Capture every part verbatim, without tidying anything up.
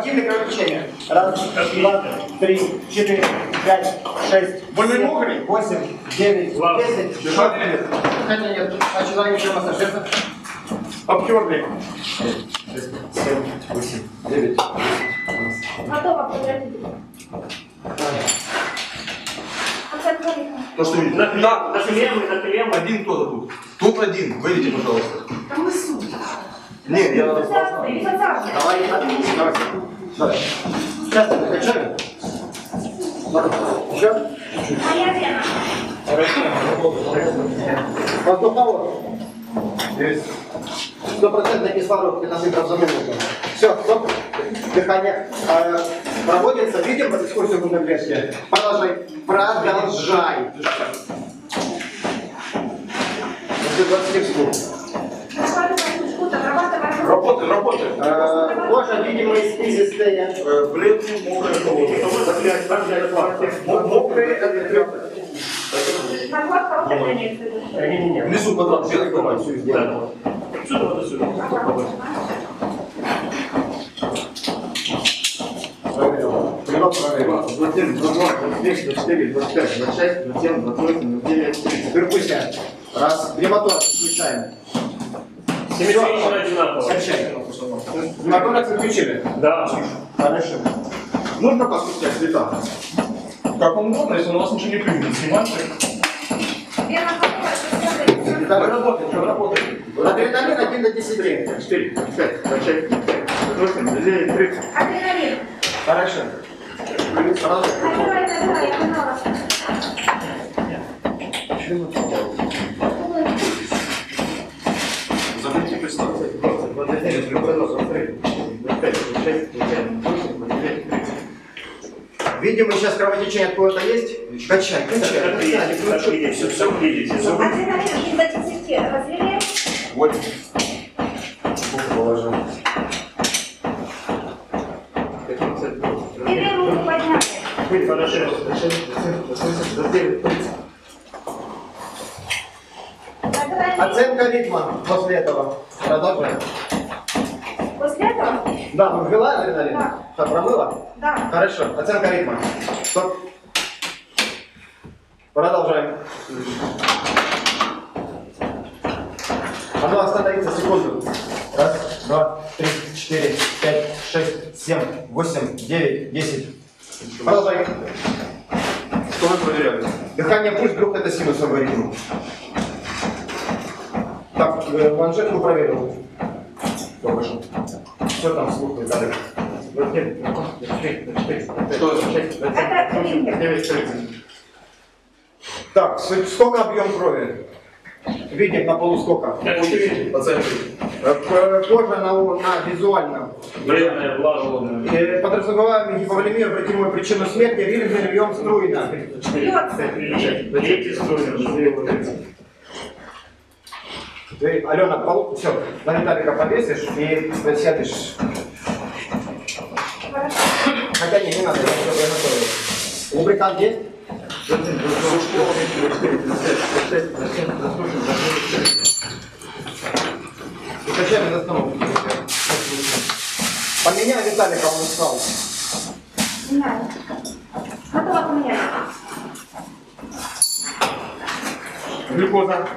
Активное кровотечение. Раз, два, три, четыре, пять, шесть, семь, восемь, девять, десять. Хотя нет, начинаем еще массажировать. Обтерли. шесть, семь, восемь, девять. Готово, прекратите. То, что видите. На клем, на клем, на клем. Один кто-то тут. Тут один. Выйдите, пожалуйста. Там вы суть. Нет, я... Давай, давай. Сейчас мы качаем. Еще? Моя вена. Воздуховод. Стопроцентный кислород, пятнадцать грамм за минуту. Все, стоп. Дыхание э, проводится. Видим экскурсию в грудной клетке? Продолжай. Продолжай. После двадцати секунд. Работай, работай. Э, кожа, видимо, слизистая. Э, бледный, мокрый, холодный. Мокрые от трех. Внизу квадрат, белый квадрат. Все сделано. Сюда, вот сюда. двадцать один, двадцать два, двадцать три, двадцать четыре, двадцать пять, двадцать шесть, двадцать семь, двадцать восемь, двадцать девять, тридцать. Перпуся. Раз. Гематоракс включаем. Симметрично одинаково. Качай. Гематоракс отключили? Да. Хорошо. Нужно послушать цвета. Как вам удобно, если он у вас ничего не примет. Снимайте. Вы работаете, вы работаете. Адреналин один до десяти. четыре, пять, шесть, восемь, девять, тридцать. Адреналин. Хорошо. Сразу. Набирай, набирай, я поняла. Забудьте представьте. Видимо, сейчас кровотечение от кого-то есть. Качай, качай. Как видите, как видите, все видите. Адреналин до десяти. Разделяем. Вот. Положим. Или руку подняли. Хорошо. Оценка ритма после этого. Продолжаем. После этого? Да, ну ввела адреналин? Да. Так, промыла? Да. Хорошо. Оценка ритма. Стоп. Продолжаем. А ну остановиться секунду. Раз, два, три, четыре, пять, шесть, семь, восемь, девять, десять. Продолжаем. Что вы проверяли? Дыхание, пульс, вдруг это синусовый ритм. Так, э, манжетку проверил. Хорошо. Все там, слухай, да. Что это? Это клиника. Так, сколько объем крови? Видим на полу сколько? Оценки. Кожа на, на визуально. Вредная, влажная. Э, Подразумеваем гиповолемию, обратимую причину смерти, рилизм льем струйно. Третий струйный. Ты, Алена, полу, все, на Виталика повесишь и сядешь. Хотя не, не надо, я все приготовил. Лубрикант есть? И качаем из остановки. Поменяй Виталика, он устал. Не надо. Готово поменять. Глюкоза.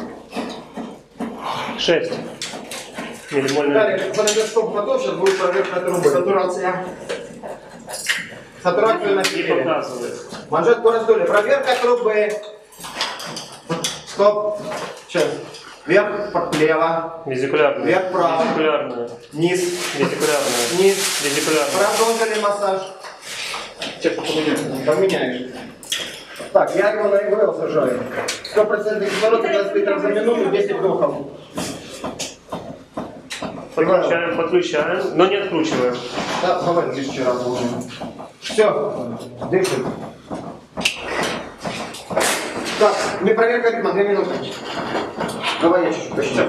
Шесть. Миллимольный. Виталик, фонограф готов, сейчас будет проверка трубы. Сатурация. Сатурацию Не носили. показывает. Манжетку раздули. Проверка трубы. Стоп. Сейчас. Вверх, влево. Визикулярная. Вверх, вправо. Визикулярная. Низ. Визикулярная. Низ. Визикулярная. Продолжили массаж. Сейчас поменяем. Поменяешь. Так, я его на ИВЛ сажаю. сто процентов кислорода, двадцать литров за минуту, десять вдохов. Подключаем, подключаем, но не откручиваем. Да, давай тысячу раз будем. Все, дышим. Так, не проверка ритма, две минуты. Давай я чуть-чуть посчитаю.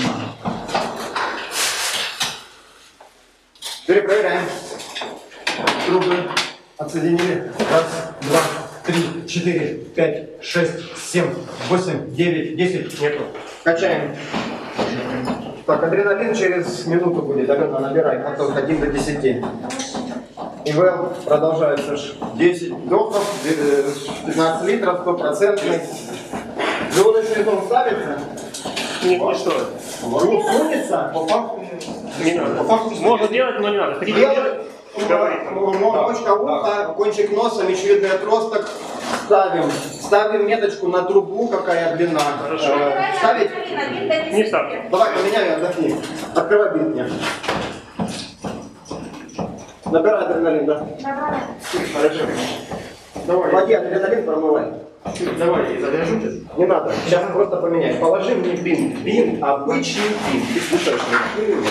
Перепроверяем. Трубы отсоединили. Раз, два, три, четыре, пять, шесть, семь, восемь, девять, десять. Нету. Качаем. Так, адреналин через минуту будет. Алена, набирай. Готов. один до десяти. ИВЛ продолжается. десять вдохов, пятнадцать литров, стопроцентный. Желудочный зон ставится. Не, не стоит. Ну, сунется. По факту, Не надо. по факту Можно делать, но не надо. Хотите Делать. делать? Говорите. Мочка уха, кончик носа, мечевидный отросток. Ставим. Ставим меточку на трубу, какая длина. Хорошо. Э, ставить? Один до десяти. Не ставьте. Давай, поменяй, отдохни. Открывай бит мне. Набирай адреналин, да? Набрали. Хорошо. давай, Води адреналин промывай. давай, заряжу тебя. Не надо, сейчас просто поменяй. Положи мне бинт. Бинт, обычный бинт. Ты слушаешь меня?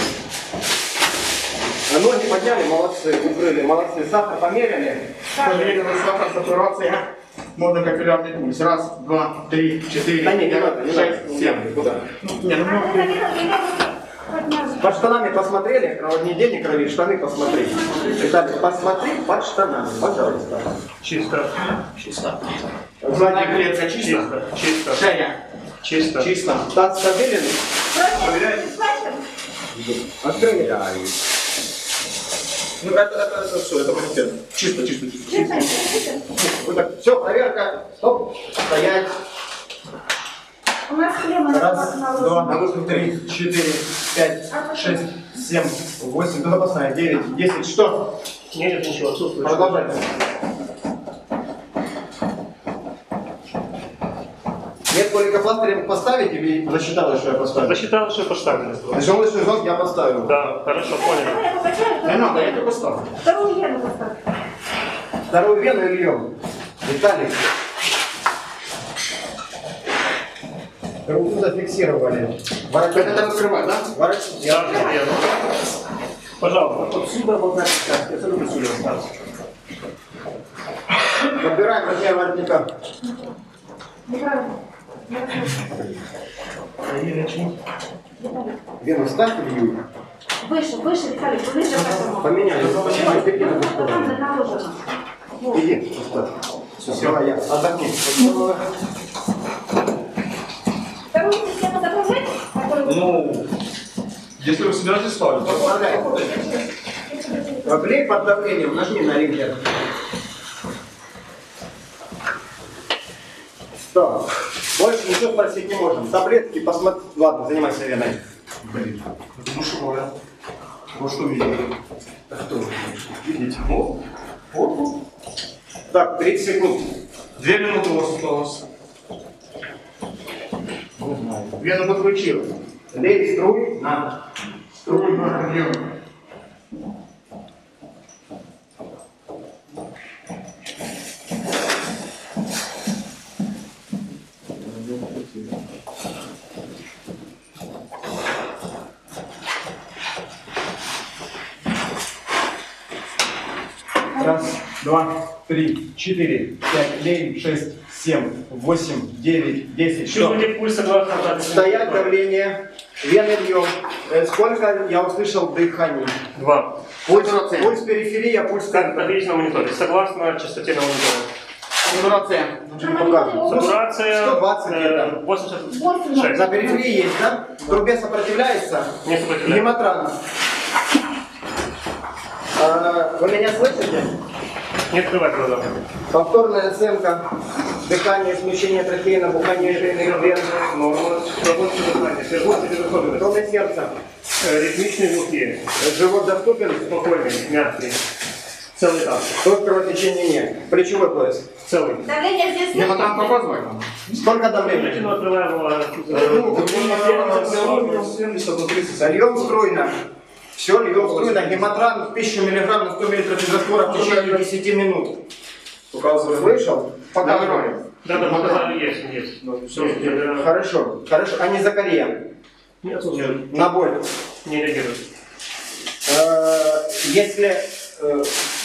Ноги подняли, молодцы, укрыли, молодцы. Сахар померили. Проверили на сахар, сатурация. Можно капиллярный пульс. Раз, два, три, четыре, Да не, не надо, не шесть, надо. семь. Куда? Ну, не, ну, много. Под штанами посмотрели, кровотний день не крови, штаны посмотри. Виталий, посмотри под штанами, пожалуйста. Чисто. Чисто. Задняя клетка чисто. Чисто. Чисто. Шея. Чисто. Чисто. Таз стабилен? Проверяй. Открыли. Ну, это, это, это все, это понятно. Чисто, чисто, чисто. Вот так. Все, проверка. Стоп. Стоять. У нас клемма Раз, на два, розу. три, четыре, пять, шесть, семь, восемь. Туда поставить. Девять, десять. Что? Нет, нет, ничего, отсутствует. Продолжайте. Нет, коликопластырем поставить или засчиталось, что я поставил? Засчитал, что поставили. Желудочный зон я поставил. Да, хорошо, понял. Я покачаю. Не надо, я только ставлю. Вторую вену поставь. Вторую вену льем. Виталий. Руку зафиксировали. Воротник. Это там открывать, да? Воротник. Я я. Пожалуйста, вот сюда вот на я абсолютно сюда остался. Набираем размер воротника. Неправильно. Вену ставь или Выше, выше, Виталий, выше. поменяли. Там наложено. Вот. Иди, поставь. Все, давай я. Отдохни. Вторую систему заправлять? Которую- Ну, если вы собираетесь ставить, то Вставляй. Облей под давлением, нажми на линкер. Стоп. Больше ничего спросить не можем. Таблетки посмотри. Ладно, занимайся веной. блин, это душевое. Вы что видите? Что? Видите? Вот. Вот. Так, тридцать секунд. Две минуты у вас осталось. Вену подключил. Лей струй на. Струй на подъем. Раз, два, три, четыре, пять, лей, шесть, семь, восемь, девять, десять. Что? Чувствуете пульс согласно записи? Стоять, давление, вены льем. Э, Сколько я услышал дыханий? Два. Пульс, пульс периферия, пульс Как центра. подвесить на мониторе? Согласно частоте на мониторе. Сатурация. Сатурация сто двадцать э, где-то. восемьдесят шесть. На периферии есть, да? В трубе сопротивляется? Не сопротивляется. Гематран. А, вы меня слышите? Не открывать глаза. Повторная оценка. Дыхание, смещение трахеи, набухание шейных вен. Норма. Свободное дыхание. Свободное дыхание. Тон сердца. Э, Ритмичные звуки. Живот доступен. Спокойный, мягкий. Целый так. Тут кровотечения нет. Плечевой пояс. Целый. Давление здесь Я там показываю. Сколько давления? Плотину открываем э, Ну, э, семьдесят на тридцать. Льем струйно. Все, льем струйно. Гематран тысяча миллиграмм на сто миллилитров из раствора в течение десяти минут. Показываю. Слышал? Показывай. Да, да, показали, есть, есть. Ну, все, я- Хорошо, хорошо. А не за Корея. Нет, нет, На боль. не реагирует. Э, Если... э,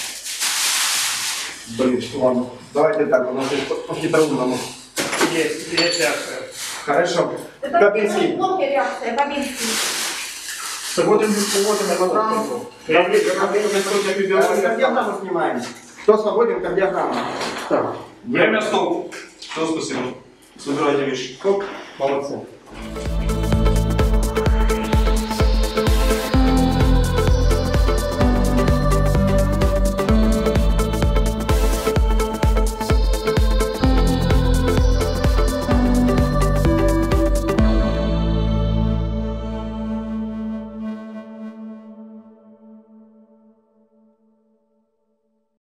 Блин, что ладно. Давайте так, у нас есть по-хитроумному. Есть, есть реакция. Хорошо. Это Кабинский. плохая реакция, Кабинский. Вводим вводим гематраму. Э, Кардиограмму снимаем. Кто свободен, кардиограмма. Так. Время стоп. Все, спасибо. Собирайте вещи. Стоп. Молодцы.